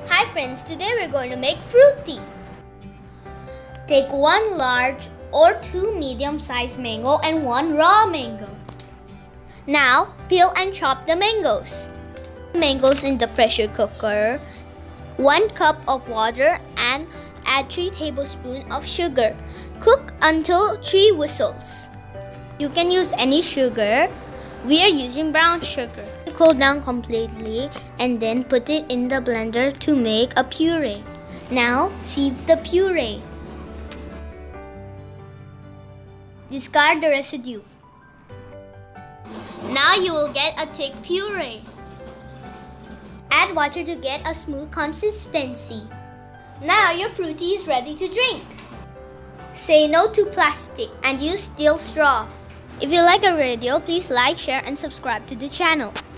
Hi friends, today we're going to make fruit tea. Take 1 large or 2 medium-sized mango and 1 raw mango. Now, peel and chop the mangoes. Mangoes in the pressure cooker, 1 cup of water and add 3 tablespoons of sugar. Cook until 3 whistles. You can use any sugar. We are using brown sugar. Cool down completely and then put it in the blender to make a puree. Now, sieve the puree. Discard the residue. Now you will get a thick puree. Add water to get a smooth consistency. Now your fruit tea is ready to drink. Say no to plastic and use steel straw. If you like our video, please like, share and subscribe to the channel.